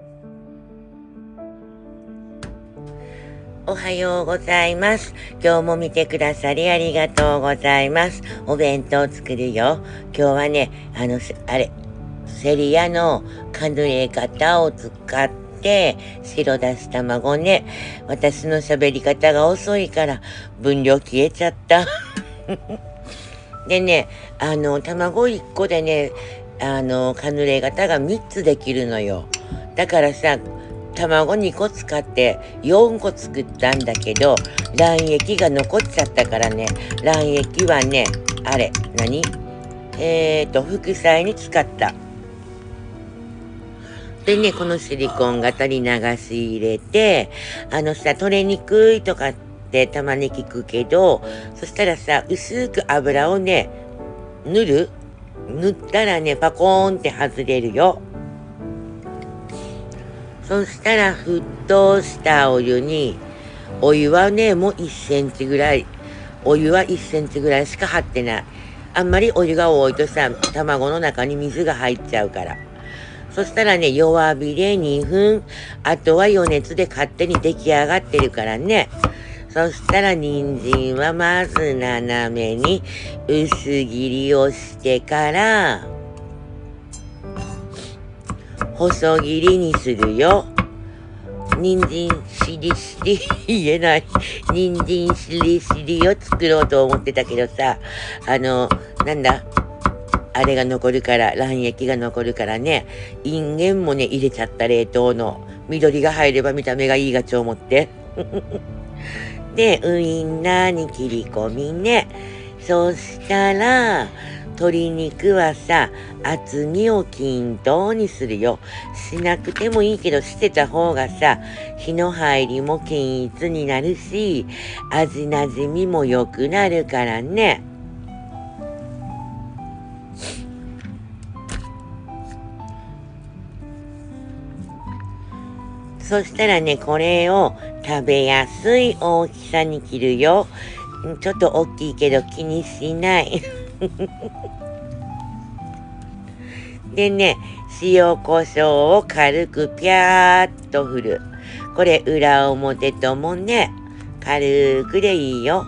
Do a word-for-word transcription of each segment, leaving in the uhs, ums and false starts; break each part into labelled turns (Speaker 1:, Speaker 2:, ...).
Speaker 1: おはようございます。今日も見てくださりありがとうございます。お弁当作るよ。今日はね、あの、せあれ、セリアのカヌレ型を使って、白だし卵ね。私の喋り方が遅いから分量消えちゃった。でね、あの、卵いっこでね、あの、カヌレ型がみっつできるのよ。だからさ、卵にこ使ってよんこ作ったんだけど、卵液が残っちゃったからね、卵液はね、あれ、何えーと、副菜に使った。でね、このシリコン型に流し入れて、あのさ、取れにくいとかってたまに聞くけど、そしたらさ、薄く油をね、塗る塗ったらね、パコーンって外れるよ。そしたら沸騰したお湯に、お湯はね、もういっセンチぐらい、お湯はいっセンチぐらいしか張ってない。あんまりお湯が多いとさ、卵の中に水が入っちゃうから。そしたらね、弱火でにふん、あとは余熱で勝手に出来上がってるからね。そしたら人参はまず斜めに薄切りをしてから、細切りにするよ。人参しりしり言えない。人参しりしりを作ろうと思ってたけどさ、あの、なんだあれが残るから、卵液が残るからね、インゲンもね、入れちゃった冷凍の。緑が入れば見た目がいいがち思って。で、ウインナーに切り込みね。そしたら、鶏肉はさ、厚みを均等にするよ。しなくてもいいけど、してた方がさ、火の入りも均一になるし、味なじみも良くなるからね。そしたらね、これを食べやすい大きさに切るよ。ちょっと大きいけど気にしない。でね、塩コショウを軽くピャーっと振る。これ裏表ともね、軽くでいいよ。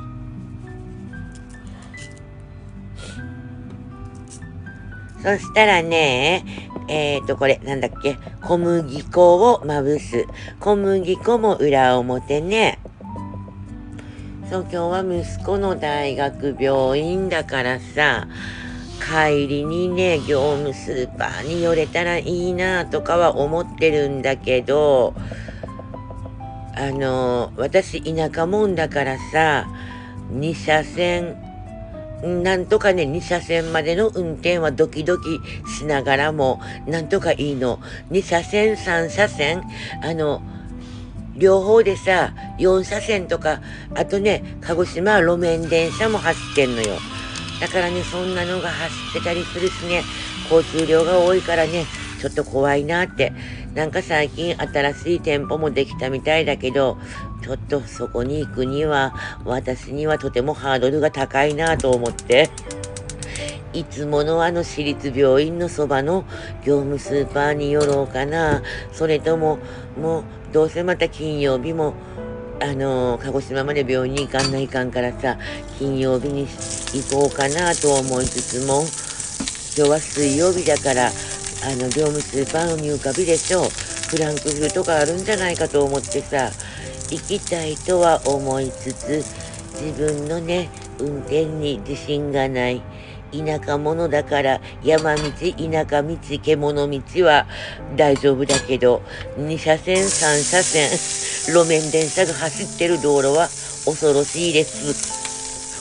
Speaker 1: そしたらね、えーと、これなんだっけ、小麦粉をまぶす。小麦粉も裏表ね。そう、今日は息子の大学病院だからさ、帰りにね、業務スーパーに寄れたらいいなとかは思ってるんだけど、あの、私田舎もんだからさ、に車線、なんとかね、に車線までの運転はドキドキしながらも、なんとかいいの。に車線、さん車線、あの、両方でさ、よん車線とか、あとね、鹿児島は路面電車も走ってんのよ。だからね、そんなのが走ってたりするしね、交通量が多いからね、ちょっと怖いなって。なんか最近新しい店舗もできたみたいだけど、ちょっとそこに行くには、私にはとてもハードルが高いなと思って。いつものあの私立病院のそばの業務スーパーに寄ろうかな。それとも、もうどうせまた金曜日も、あの、鹿児島まで病院に行かんないかんからさ、金曜日に行こうかなと思いつつも、今日は水曜日だから、あの、業務スーパーの入荷日でしょ。フランクフルトがあるんじゃないかと思ってさ、行きたいとは思いつつ、自分のね、運転に自信がない。田舎者だから山道、田舎道、獣道は大丈夫だけど、に車線、さん車線、路面電車が走ってる道路は恐ろしいです。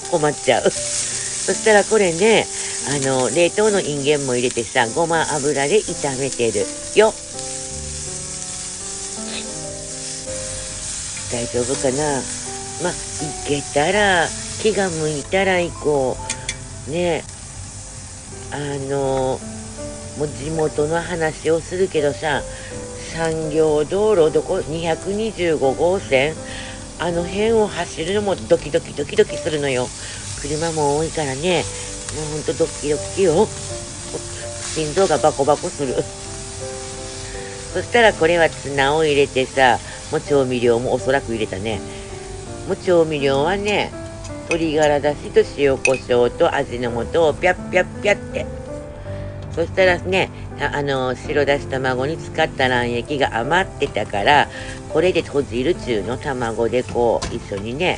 Speaker 1: 困っちゃう。そしたらこれね、あの、冷凍のインゲンも入れてさ、ごま油で炒めてるよ。大丈夫かな。まあ、行けたら、気が向いたら行こう。ねえ。あの、もう地元の話をするけどさ、産業道路どこ、にひゃくにじゅうご号線、あの辺を走るのもドキドキドキドキするのよ。車も多いからね、もうほんとドキドキよ。心臓がバコバコする。 そしたらこれはツナを入れてさ、もう調味料もおそらく入れたね。もう調味料はね、鶏ガラだしと塩コショウと味の素をピャッピャッピャッって。そしたらね、あの、白だし卵に使った卵液が余ってたから、これで閉じる中の卵でこう、一緒にね。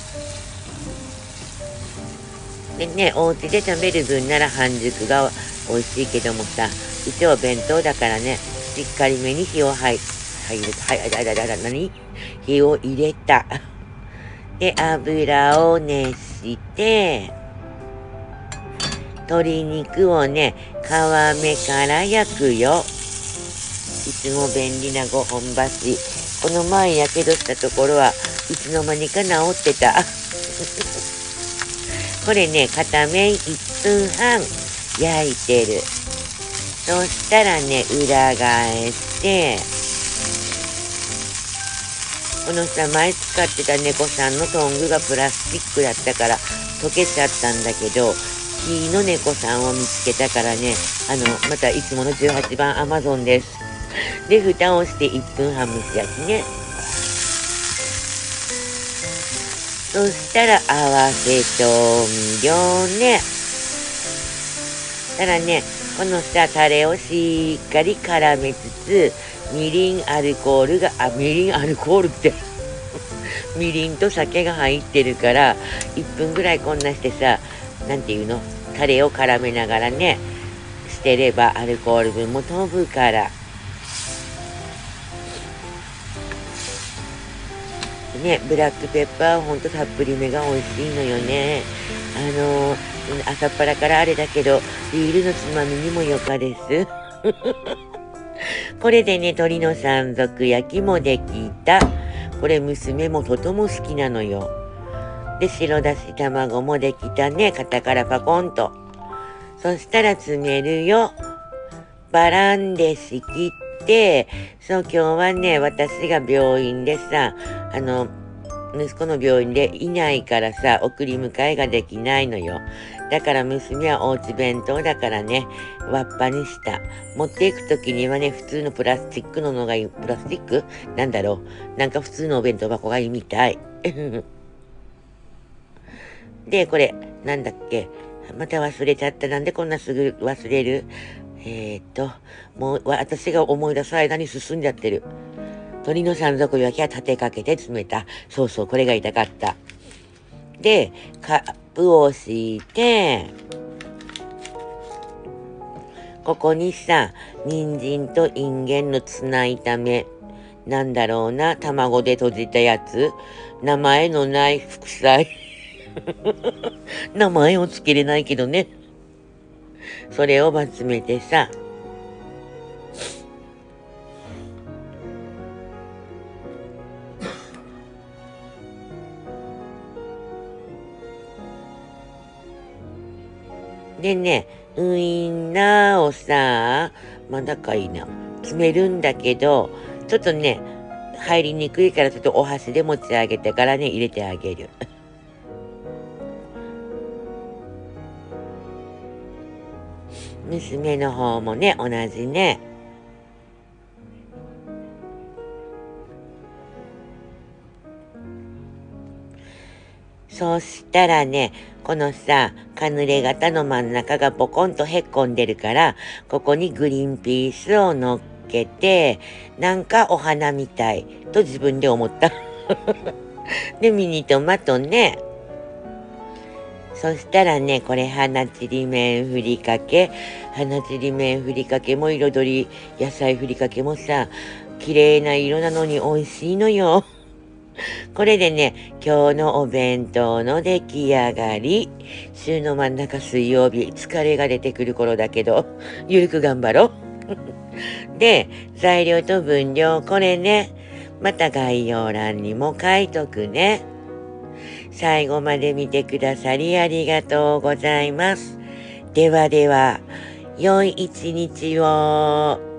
Speaker 1: でね、お家で食べる分なら半熟が美味しいけどもさ、一応弁当だからね、しっかりめに火を入、入れた、はい、はい、はい、はい、何火を入れた。で、油を熱して、鶏肉をね、皮目から焼くよ。いつも便利なごほん箸。この前やけどしたところはいつの間にか治ってた。これね、片面いっぷんはん焼いてる。そしたらね、裏返して、このさ、前使ってた猫さんのトングがプラスチックだったから溶けちゃったんだけど、木の猫さんを見つけたからね、あの、またいつものじゅうはちばんアマゾンです。で、蓋をしていっぷんはん蒸し焼きね。そしたら合わせ調味料ね。たらね、このさ、タレをしっかり絡めつつ、みりん、アルコールが、あ、みりん、アルコールって、みりんと酒が入ってるから、いっぷんぐらいこんなしてさ、なんていうの、タレを絡めながらね、してればアルコール分も飛ぶから。ね、ブラックペッパーはほんとたっぷりめが美味しいのよね。あのー、朝っぱらからあれだけど、ビールのつまみにもよかです。これでね、鶏の山賊焼きもできた。これ娘もとても好きなのよ。で、白だし卵もできたね。肩からパコンと。そしたら詰めるよ。バランで仕切って、そう、今日はね、私が病院でさ、あの、息子の病院でいないからさ、送り迎えができないのよ。だから娘はおうち弁当だからね、わっぱにした。持っていくときにはね、普通のプラスチックののがいい。プラスチックなんだろう。なんか普通のお弁当箱がいいみたい。で、これ、なんだっけ。また忘れちゃった。なんでこんなすぐ忘れる？えーっと、もう、私が思い出す間に進んじゃってる。鶏の山賊焼きは立てかけて詰めた。そうそう、これが痛かった。で、カップを敷いて、ここにさ、人参とインゲンのツナ炒め。なんだろうな、卵で閉じたやつ。名前のない副菜。名前をつけれないけどね。それを詰めてさ、でね、ウインナーをさ、まだかいな、詰めるんだけど、ちょっとね、入りにくいからちょっとお箸で持ち上げてからね、入れてあげる。娘の方もね、同じね。そうしたらね、このさ、カヌレ型の真ん中がポコンとへっこんでるから、ここにグリーンピースを乗っけて、なんかお花みたいと自分で思った。で、ミニトマトね。そしたらね、これ花ちりめんふりかけ。花ちりめんふりかけも彩り、野菜ふりかけもさ、綺麗な色なのに美味しいのよ。これでね、今日のお弁当の出来上がり。週の真ん中水曜日、疲れが出てくる頃だけど、ゆるく頑張ろう。で、材料と分量、これね、また概要欄にも書いとくね。最後まで見てくださりありがとうございます。ではでは、良い一日を。